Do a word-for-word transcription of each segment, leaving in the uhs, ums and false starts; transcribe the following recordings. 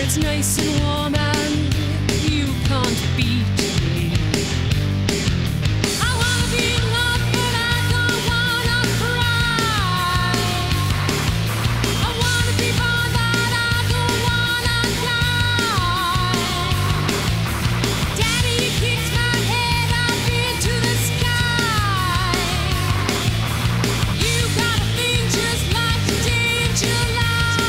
it's nice and warm and you can't beat me. I wanna be in love, but I don't wanna cry. I wanna be born, but I don't wanna die. Daddy, you kicked my head up into the sky. You got a thing just like the day in July.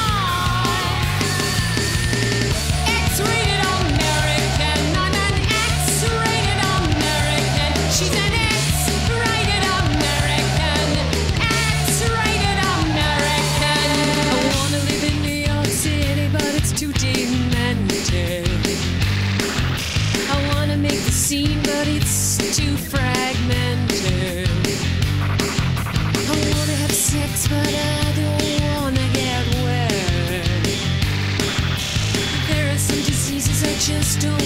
X-rated American, I'm an X-rated American. She's an X-rated American, X-rated American. I wanna live in New York City, but it's too demented. I wanna make the scene, but it's too fragmented. I wanna have sex, but I don't wanna get wet. There are some diseases I just don't